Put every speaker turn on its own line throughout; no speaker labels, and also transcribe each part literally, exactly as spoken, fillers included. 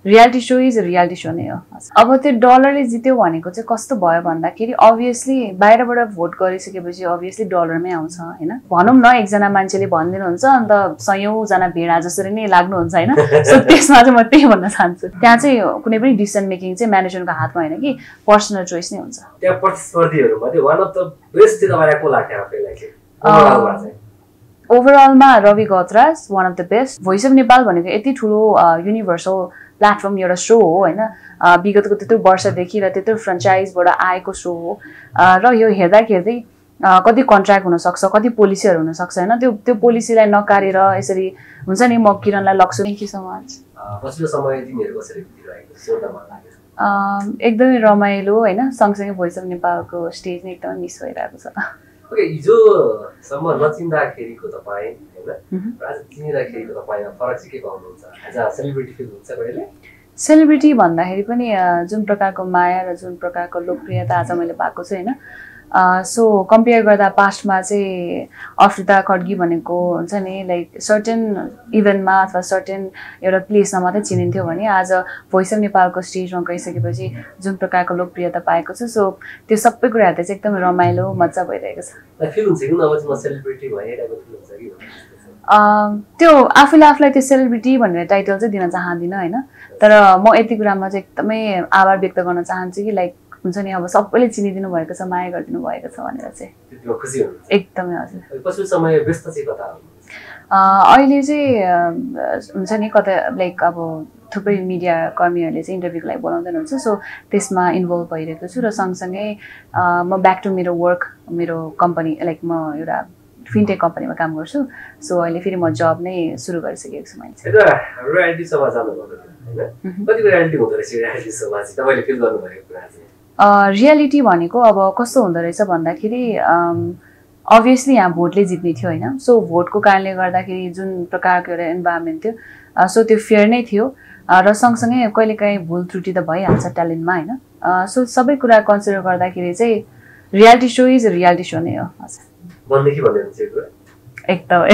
Reality so is reality so नै हो। अब त्यो डलरले जित्यो भनेको चाहिँ कस्तो भयो भन्दाखेरि अभियसली बाहिरबाट भोट गरिसकेपछि अभियसली डलरमै आउँछ होइन। भनौँ न एकजना मान्छेले भनिदिनुहुन्छ अन्त सयौँजना भेडा जसरी नै लाग्नुहुन्छ होइन। सो त्यसमा चाहिँ म त्यही भन्न चाहन्छु, त्यहाँ चाहिँ कुनै पनि डिसिसन मेकिङ चाहिँ म्यानेजमेन्टको हातमा होइन कि पर्सनल चोइस नै हुन्छ।
त्यहाँ प्रतिस्पर्धीहरूमध्ये वान अफ द बेस्ट चाहिँ तपाईँलाई को लाग्थ्यो आफैलाई चाहिँ?
ओभरअलमा Ravi Gatraj one of the best. Voice of Nepal भनेको यति ठुलो युनिभर्सल प्लेटफर्म एउटा सो हो होइन। विगतको त्यत्रो वर्षदेखि र त्यत्रो फ्रेन्चाइजबाट आएको सो हो र यो हेर्दा हेर्दै कति कन्ट्र्याक्ट हुनसक्छ, कति पोलिसीहरू हुनसक्छ होइन। त्यो त्यो पोलिसीलाई नकारेर यसरी हुन्छ नि म किरणलाई लग्छु। Thank you so much.
पछिल्लो समय तिमीहरू कसरी बितिरहेको सोध्न मन लाग्यो?
एकदमै रमाइलो होइन। सँगसँगै भोइस अफ नेपालको स्टेज नै एकदमै मिस भइरहेको छ।
ओके, हिजोसम्म नचिन्दाखेरिको तपाईँ होइन आज चिनिँदाखेरिको तपाईँमा फरक चाहिँ के पाउनुहुन्छ? आज सेलिब्रिटी फिल हुन्छ कहिले?
सेलिब्रिटी भन्दाखेरि पनि जुन प्रकारको माया र जुन प्रकारको लोकप्रियता आज मैले पाएको छु होइन। सो कम्पेयर गर्दा पास्टमा चाहिँ अफ्रिता खड्गी भनेको हुन्छ नि लाइक सर्टेन इभेन्टमा अथवा सर्टेन एउटा प्लेसमा मात्रै चिनिन्थ्यो भने आज भोइस अफ नेपालको स्टेजमा गइसकेपछि जुन प्रकारको लोकप्रियता पाएको छु सो त्यो सबै कुरा हेर्दा चाहिँ एकदम रमाइलो मजा भइरहेको छ। त्यो आफूले आफूलाई त्यो सेलिब्रिटी भनेर टाइटल चाहिँ दिन चाहदिनँ होइन। तर म यति कुरामा चाहिँ एकदमै आभार व्यक्त गर्न चाहन्छु कि लाइक हुन्छ नि अब सबैले चिनिदिनु भएको छ, माया गरिदिनु भएको छ भनेर चाहिँ एकदमै। हजुर,
पछिल्लो समय व्यस्त चाहिँ कता हो?
अहिले चाहिँ हुन्छ नि कता लाइक अब थुप्रै मिडिया कर्मीहरूले चाहिँ इन्टरभ्यूको लागि बोलाउँदै हुनुहुन्छ। सो त्यसमा इन्भल्भ भइरहेको छु र सँगसँगै म ब्याक टु मेरो वर्क, मेरो कम्पनी लाइक म एउटा फिनटेक कम्पनीमा काम गर्छु। सो अहिले फेरि म जब नै सुरु गरिसकेको छु मैले।
रियालिटी सोमा जानुभएको थियो होइन, कतिको रियालिटी हुँदो रहेछ रियालिटी सोमा चाहिँ तपाईँले फिल गर्नुभएको कुरा चाहिँ?
रियालिटी भनेको अब कस्तो हुँदो रहेछ भन्दाखेरि अभियसली यहाँ भोटले जित्ने थियो होइन। सो भोटको कारणले गर्दाखेरि जुन प्रकारको एउटा इन्भाइरोमेन्ट थियो सो त्यो फेयर नै थियो र सँगसँगै कहिलेकाहीँ भुल त्रुटि त भइहाल्छ ट्यालेन्टमा होइन। सो सबै कुरा कन्सिडर गर्दाखेरि चाहिँ reality so is reality so नै हो। हजुर, एकदमै।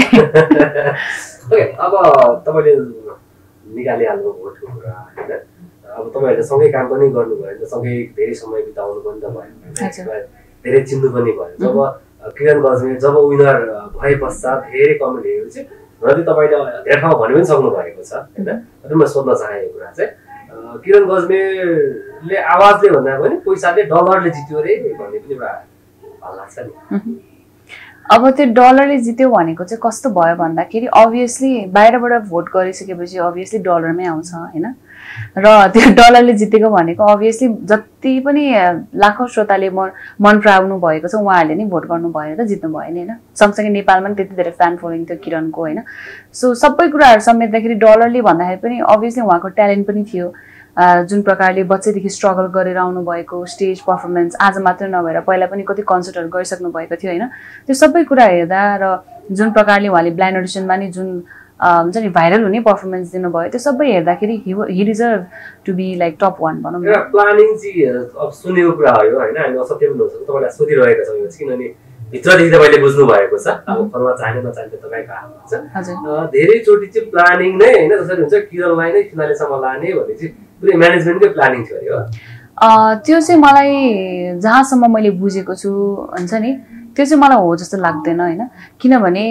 अब तपाईँले निकालिहाल्नु भोटको कुरा होइन, अब तपाईँहरूले सँगै काम पनि गर्नुभयो, सँगै धेरै समय बिताउनु पनि त भयो, धेरै चिन्नु पनि भयो। जब किरण गजमेर जब विनर भए पश्चात धेरै कमेन्टहरू चाहिँ र तपाईँले धेरै ठाउँ भन्नु पनि सक्नु भएको छ होइन। र म सोध्न चाहेको कुरा चाहिँ किरण गजमेरले आवाजले भन्दा पनि पैसाले डलरले जित्यो अरे भन्ने पनि एउटा हल्ला छ नि।
अब त्यो डलरले जित्यो भनेको चाहिँ कस्तो भयो भन्दाखेरि अभियसली बाहिरबाट भोट गरिसकेपछि अभियसली डलरमै आउँछ होइन। र त्यो डलरले जितेको भनेको अभियसली जति पनि लाखौँ श्रोताले मन मन पराउनु भएको छ उहाँहरूले नै भोट गर्नु भयो र जित्नु भयो नि होइन। सँगसँगै नेपालमा पनि त्यति धेरै फ्यान फलोइङ थियो किरणको होइन। सो सबै कुराहरू समेट्दाखेरि डलरले भन्दाखेरि पनि अभियसली उहाँको ट्यालेन्ट पनि थियो, जुन प्रकारले बच्चैदेखि स्ट्रगल गरेर आउनुभएको स्टेज पर्फर्मेन्स आज मात्र नभएर पहिला पनि कति कन्सर्टहरू गरिसक्नु भएको थियो होइन। त्यो सबै कुरा हेर्दा र जुन प्रकारले उहाँले ब्लाइन्ड अडिसनमा नि जुन हुन्छ नि भाइरल हुने पर्फर्मेन्स दिनुभयो त्यो सबै हेर्दाखेरि he deserve to be like top one भनौँ न।
प्लानिङ चाहिँ अब सुनेको कुरा हो यो होइन, हामी असत्य पनि हुन्छ तपाईँलाई सोधिरहेका छौँ यो चाहिँ, किनभने भित्रदेखि तपाईँले बुझ्नु भएको छ अब फर्मा चाहेन नचाहिने तपाईँको हातमा छ। धेरैचोटि चाहिँ प्लानिङ नै होइन जसरी हुन्छ किरणलाई नै फिनालेसम्म लाने भन्ने चाहिँ पुरै म्यानेजमेन्टकै प्लानिङ थियो अरे हो?
त्यो चाहिँ मलाई जहाँसम्म मैले बुझेको छु हुन्छ नि त्यो चाहिँ मलाई हो जस्तो लाग्दैन होइन। किनभने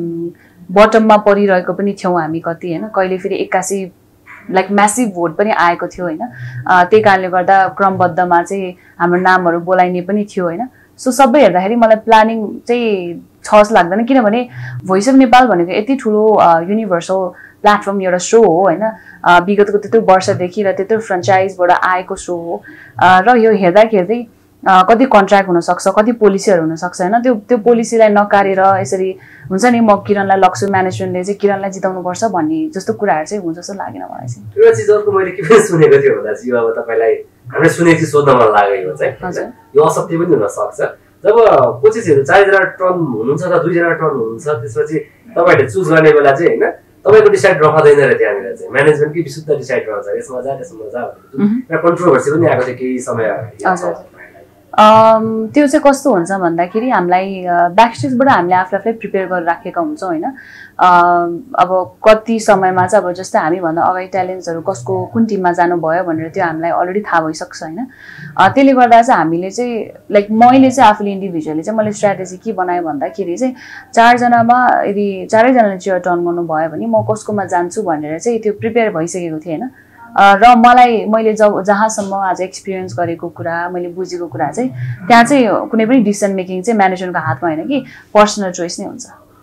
बटममा परिरहेको पनि थियौँ हामी कति होइन, कहिले फेरि एक्कासी लाइक म्यासिभ भोट पनि आएको थियो होइन। त्यही कारणले गर्दा क्रमबद्धमा चाहिँ हाम्रो नामहरू बोलाइने पनि थियो होइन। सो सबै हेर्दाखेरि मलाई प्लानिङ चाहिँ छ जस्तो लाग्दैन, किनभने भोइस अफ नेपाल भनेको यति ठुलो युनिभर्सल प्लेटफर्म एउटा सो हो होइन। विगतको त्यत्रो वर्षदेखि र त्यत्रो फ्रेन्चाइजबाट आएको सो हो र यो हेर्दा हेर्दै कति कन्ट्र्याक्ट हुनसक्छ, कति पोलिसीहरू हुनसक्छ होइन। त्यो त्यो पोलिसीलाई नकारेर यसरी हुन्छ नि म किरणलाई लग्छु, म्यानेजमेन्टले चाहिँ किरणलाई जिताउनुपर्छ भन्ने जस्तो कुराहरू चाहिँ हुन्छ जस्तो लागेन मलाई चाहिँ।
एउटा चिज अर्को मैले के पनि सुनेको थियो भन्दा चाहिँ अब तपाईँलाई हामीले सुनेको चाहिँ सोध्न मन लागेको चाहिँ यो असत्य पनि हुनसक्छ। जब कोचेसहरू चारजना टर्न हुनुहुन्छ त दुईजना टर्न हुनुहुन्छ त्यसपछि तपाईँहरूले चुज गर्ने बेला चाहिँ होइन तपाईँको डिसाइड रहँदैन र त्यहाँनिर चाहिँ म्यानेजमेन्टकै विशुद्ध डिसाइड रहन्छ यसमा जा त्यसमा जा भनेर एउटा कन्ट्रोभर्सी पनि आएको थियो केही समय अगाडि।
त्यो चाहिँ कस्तो हुन्छ भन्दाखेरि हामीलाई ब्याक स्टेजबाट हामीले आफूलाई आफूलाई प्रिपेयर गरेर राखेका हुन्छौँ होइन। अब कति समयमा चाहिँ अब जस्तै हामीभन्दा अगाडि ट्यालेन्ट्सहरू कसको कुन टिममा जानुभयो भनेर त्यो हामीलाई अलरेडी थाहा भइसक्छ होइन। त्यसले गर्दा चाहिँ हामीले चाहिँ लाइक मैले चाहिँ आफूले इन्डिभिजुअली चाहिँ मैले स्ट्राटेजी के बनाएँ भन्दाखेरि चाहिँ चारजनामा यदि चारैजनाले चेयर टर्न गर्नुभयो भने म कसकोमा जान्छु भनेर चाहिँ त्यो प्रिपेयर भइसकेको थिएँ होइन। र मलाई मैले जब जहाँसम्म आज एक्सपिरियन्स गरेको कुरा मैले बुझेको कुरा चाहिँ त्यहाँ चाहिँ कुनै पनि डिसिसन मेकिङ चाहिँ म्यानेजमेन्टको हातमा होइन कि पर्सनल चोइस नै हुन्छ।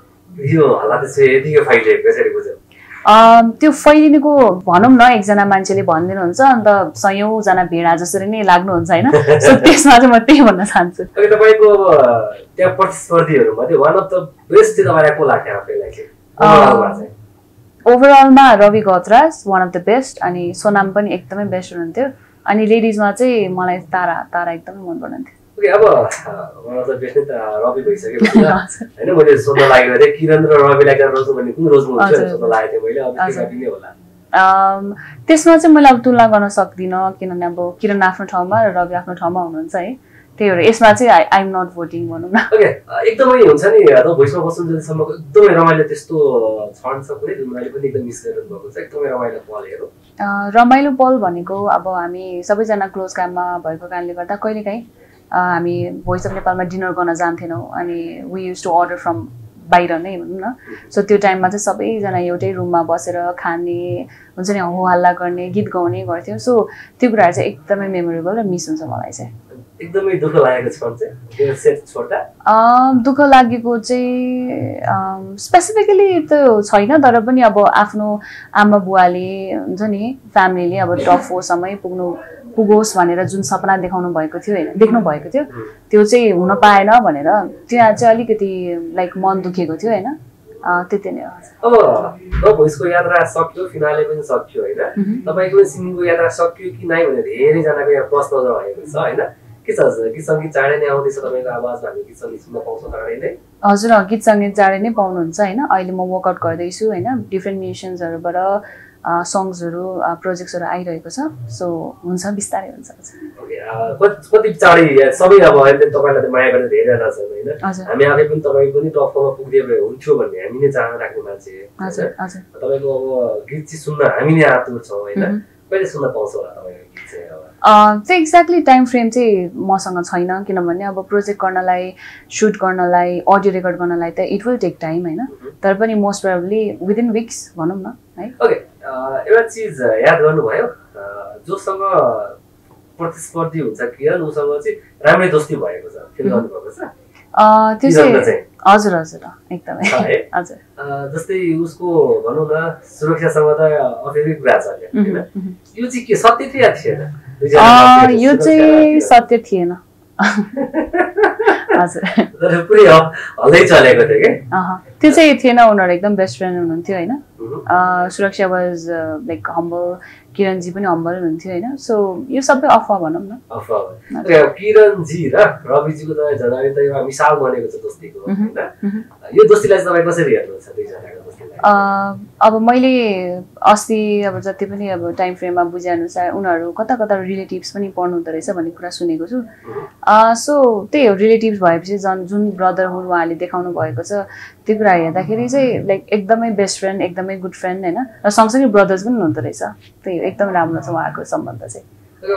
त्यो फैलिनुको भनौँ न एकजना मान्छेले भनिदिनुहुन्छ अन्त सयौँजना भेडा जसरी नै लाग्नुहुन्छ होइन। सो त्यसमा चाहिँ म त्यही भन्न चाहन्छु।
तपाईँको त्यहाँ प्रतिस्पर्धीहरूमध्ये वान अफ द बेस्ट चाहिँ तपाईँलाई को लाग्थ्यो आफैलाई चाहिँ?
ओभरअलमा Ravi Gatraj one of the best, अनि सोनाम पनि एकदमै बेस्ट हुनुहुन्थ्यो, अनि लेडिजमा चाहिँ मलाई तारा तारा एकदमै मन पर्नुहुन्थ्यो।
ओके, अब वान अफ द बेस्ट नै रवि भइसकेपछि होइन मैले सोध्न लागेको थिएँ किरण र रविलाई रोज्नु भन्ने कुन रोज्नु हुन्छ सोध्न लागेको थिएँ मैले। अब रवि नै होला
त्यसमा चाहिँ मैले अब तुलना गर्न सक्दिनँ किनभने अब किरण आफ्नो ठाउँमा र रवि आफ्नो ठाउँमा हुनुहुन्छ है। त्यही भएर यसमा चाहिँ आई आइएम नट भोटिङ भनौँ न।
ओके, एकदमै हुन्छ नि त भोइसमा बस्नु जतिसम्मको एकदमै रमाइलो त्यस्तो क्षण छ कुनै जुन मैले पनि एकदम मिस गरिरहनु भएको छ एकदमै रमाइलो पलहरू?
रमाइलो पल भनेको अब हामी सबैजना क्लोज काममा भएको कारणले गर्दा कहिलेकाहीँ हामी भोइस अफ नेपालमा डिनर गर्न जान्थेनौँ अनि we use to order from बाहिर नै भनौँ न। सो त्यो टाइममा चाहिँ सबैजना एउटै रुममा बसेर खाने हुन्छ नि, हो हल्ला गर्ने, गीत गाउने गर्थ्यौँ। सो त्यो कुराहरू चाहिँ एकदमै मेमोरेबल र मिस हुन्छ मलाई चाहिँ।
एकदमै दुःख लागेको छ चाहिँ सेट छोड्दा?
दुःख लागेको चाहिँ स्पेसिफिकली त छैन, तर पनि अब आफ्नो आमा बुवाले हुन्छ नि फ्यामिलीले अब टप फोरसम्मै पुग्नु पुगोस् भनेर जुन सपना देखाउनु भएको थियो होइन, देख्नु भएको थियो त्यो चाहिँ हुन पाएन भनेर त्यहाँ चाहिँ अलिकति लाइक मन दुखेको थियो होइन। त्यति नै हो।
अब द भोइसको यात्रा सक्यो, फिनाले पनि सक्यो होइन, तपाईँको सिङ्गिङको यात्रा सक्यो कि नै भनेर धेरैजनाको यहाँ प्रश्न रहेको छ होइन। के छ गीत सङ्गीत चाँडै नै आउँदैछ तपाईँको आवाजमा हामी गीत सङ्गीत सुन्न पाउँछौँ चाँडै नै?
हजुर, गीत सङ्गीत चाँडै नै पाउनुहुन्छ होइन। अहिले म वर्कआउट गर्दैछु होइन, डिफ्रेन्ट म्युजिसियन्सहरूबाट सङ्ग्सहरू प्रोजेक्ट्सहरू आइरहेको छ। सो हुन्छ, बिस्तारै हुन्छ।
कति चाँडै सबै अब अहिले तपाईँलाई माया गर्ने धेरैजना छन् होइन, हामी आफै पनि तपाईँ पनि टपमा पुगिदिए हुन्थ्यो भन्ने हामी नै चाहना राख्ने मान्छे। तपाईँको अब गीत चाहिँ सुन्न हामी नै आतुर छौँ होइन, कहिले सुन्न पाउँछौँ होला तपाईँको गीत चाहिँ?
चाहिँ एक्ज्याक्टली टाइम फ्रेम चाहिँ मसँग छैन किनभने अब प्रोजेक्ट गर्नलाई, सुट गर्नलाई, अडियो रेकर्ड गर्नलाई त इट विल टेक टाइम होइन, तर पनि मोस्ट प्रोबेबली विदिन विक्स भनौँ न है।
ओके, एउटा चिज याद गर्नुभयो जोसँग प्रतिस्पर्धी हुन्छ किरण उसँग चाहिँ राम्रै दोस्ती भएको छ, फिल गर्नुभएको छ?
त्यो चाहिँ हजुर हजुर एकदमै हजुर।
जस्तै उसको भनौँ न सुरक्षासँग त अफेरै कुरा छ होइन, यो चाहिँ के सत्य थियो या थिएन?
यो चाहिँ सत्य थिएन हजुर,
पुरै हल्दै चलेको थियो कि
त्यो चाहिँ थिएन। उनीहरू एकदम बेस्ट फ्रेन्ड हुनुहुन्थ्यो होइन। सुरक्षा वाज लाइक हम्बल, किरणजी पनि हम्बल हुनुहुन्थ्यो होइन। सो यो सबै अफवाह भनौँ न।
अफवाह। किरणजी र रविजीको त झन् त एउटा मिसाल बनेको छ दोस्तीको होइन, यो दोस्तीलाई चाहिँ तपाईँ कसरी हेर्नुहुन्छ दुईजनाको दोस्तीलाई?
अब मैले अस्ति अब जति पनि अब टाइम फ्रेममा बुझेअनुसार उनीहरू कता कता रिलेटिभ्स पनि पढ्नु हुँदो रहेछ भन्ने कुरा सुनेको छु। सो त्यही हो, रिलेटिभ्स भएपछि झन् जुन ब्रदरहुड उहाँले देखाउनु भएको छ त्यो कुरा हेर्दाखेरि चाहिँ लाइक एकदमै बेस्ट फ्रेन्ड, एकदमै गुड फ्रेन्ड होइन, र सँगसँगै ब्रदर्स पनि हुनुहुँदो रहेछ। त्यही एकदम राम्रो छ उहाँहरूको सम्बन्ध चाहिँ।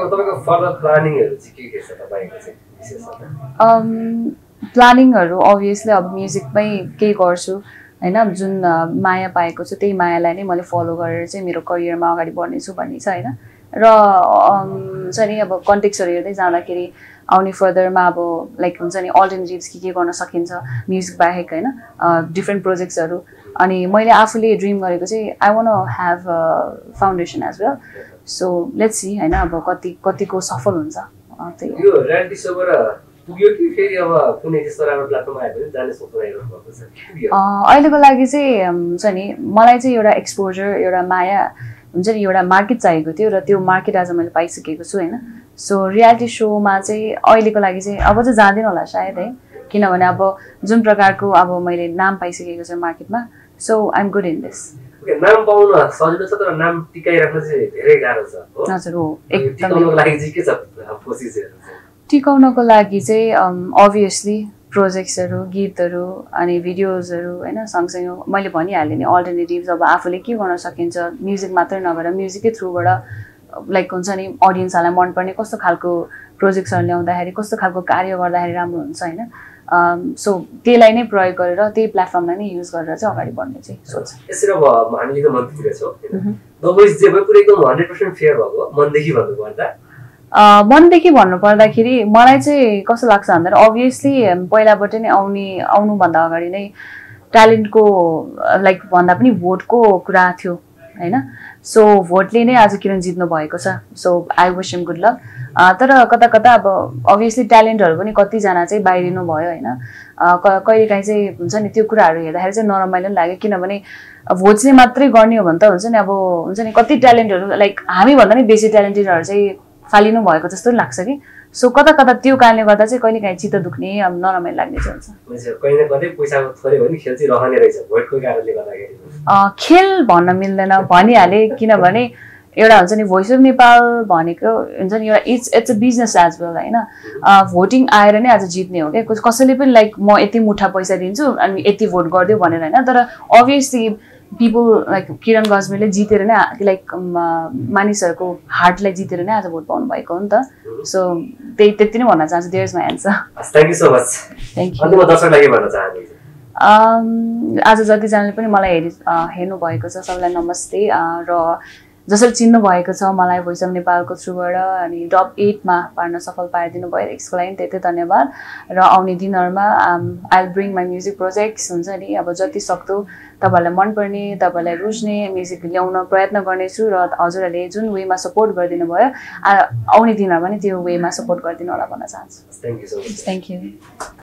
प्लानिङहरू अभियसली अब म्युजिकमै केही गर्छु होइन, जुन माया पाएको छु त्यही मायालाई नै मैले फलो गरेर चाहिँ मेरो करियरमा अगाडि बढ्नेछु भन्ने छ होइन। र हुन्छ नि अब कन्टेक्सहरू हेर्दै जाँदाखेरि आउने फर्दरमा अब लाइक हुन्छ नि अल्टरनेटिभ्स के के गर्न सकिन्छ म्युजिक बाहेक होइन, डिफ्रेन्ट प्रोजेक्ट्सहरू। अनि मैले आफूले ड्रिम गरेको चाहिँ I want have foundation as well. So let's see होइन अब कति कतिको सफल हुन्छ।
त्यही यो रियालिटी सोबाट पुग्यो कि फेरि अब कुनै त्यस्तो राम्रो प्लेटफर्म आयो भने जाने सोच राखेको छ?
अहिलेको लागि चाहिँ हुन्छ नि मलाई चाहिँ एउटा एक्सपोजर, एउटा माया हुन्छ नि, एउटा मार्केट चाहिएको थियो र त्यो मार्केट आज मैले पाइसकेको छु होइन। सो रियालिटी सोमा चाहिँ अहिलेको लागि चाहिँ अब चाहिँ जाँदैन होला सायद है, किनभने अब जुन प्रकारको अब मैले नाम पाइसकेको छु मार्केटमा। So I am good in this.
नाम पाउन सजिलो छ तर नाम टिकाइराख्न चाहिँ धेरै गाह्रो छ।
हजुर हो, एकदमै।
टिकाउनको लागि चाहिँ के छ प्रोसिजर?
टिकाउनको लागि चाहिँ अभियसली प्रोजेक्ट्सहरू गीतहरू अनि भिडियोजहरू होइन सँगसँगै मैले भनिहालेँ नि अल्टरनेटिभ्स अब आफूले के गर्न सकिन्छ म्युजिक मात्रै नभएर म्युजिकै थ्रुबाट लाइक हुन्छ नि अडियन्सहरूलाई मनपर्ने कस्तो खालको प्रोजेक्ट्सहरू ल्याउँदाखेरि कस्तो खालको कार्य गर्दाखेरि राम्रो हुन्छ होइन सो त्यसलाई नै प्रयोग गरेर त्यही प्लेटफर्मलाई नै युज गरेर चाहिँ अगाडि बढ्ने चाहिँ सोच
यसरी अब हामी एकदम मनतिर छौँ द भोइस जे भयो पुरै एकदम हन्ड्रेड पर्सेन्ट फेयर भएको मनदेखि भन्नुपर्दा
मनदेखि भन्नुपर्दाखेरि मलाई चाहिँ कस्तो लाग्छ भन्दाखेरि अभियसली पहिलाबाट नै आउने आउनुभन्दा अगाडि नै ट्यालेन्टको लाइक भन्दा पनि भोटको कुरा थियो होइन सो भोटले नै आज किरण जित्नु भएको छ so I wish him good luck तर कता कता अब अभियसली ट्यालेन्टहरू पनि कतिजना चाहिँ बाहिरिनु भयो होइन कहिलेकाहीँ चाहिँ हुन्छ नि त्यो कुराहरू हेर्दाखेरि चाहिँ नरमाइलो पनि लाग्यो किनभने भोट चाहिँ मात्रै गर्ने हो भने त हुन्छ नि अब हुन्छ नि कति ट्यालेन्टहरू लाइक हामीभन्दा नि बेसी ट्यालेन्टेडहरू चाहिँ फालिनु भएको जस्तो लाग्छ कि सो कता कता त्यो कारणले गर्दा चाहिँ कहिलेकाहीँ चित्त दुख्ने अब नरमाइलो लाग्ने चाहिँ हुन्छ
कहीँ न कतै पैसाको थोरै भए पनि खेल चाहिँ रहने रहेछ भोटको कारणले गर्दाखेरि
खेल भन्न मिल्दैन भनिहालेँ किनभने एउटा हुन्छ नि भोइस अफ नेपाल भनेको हुन्छ नि एउटा it's it's a business as well होइन भोटिङ आएर नै आज जित्ने हो क्या कसैले पनि लाइक म यति मुठा पैसा दिन्छु अनि यति भोट गरिदियो भनेर होइन तर अभियसली पिपल लाइक किरण गजमेरले जितेर नै लाइक मानिसहरूको हार्टलाई जितेर नै आज भोट पाउनु भएको हो नि त सो त्यही त्यति नै भन्न चाहन्छु there is my answer
thank you so much
thank
you दर्शकलाई के भन्न चाहनुहुन्छ
आज जतिजनाले पनि मलाई हेरि हेर्नु भएको छ सबैलाई नमस्ते र जसरी चिन्नु भएको छ मलाई भोइस अफ नेपालको थ्रुबाट अनि टप एटमा पार्न सफल पारिदिनु भयो यसको लागि धेरै धेरै धन्यवाद र आउने दिनहरूमा I will bring my music projects हुन्छ नि अब जति सक्दो तपाईँहरूलाई मनपर्ने तपाईँहरूलाई रुच्ने म्युजिक ल्याउन प्रयत्न गर्नेछु र हजुरहरूले जुन वेमा सपोर्ट गरिदिनु भयो आउने दिनहरूमा पनि त्यो वेमा सपोर्ट गरिदिनु होला भन्न चाहन्छु
thank you so much
thank you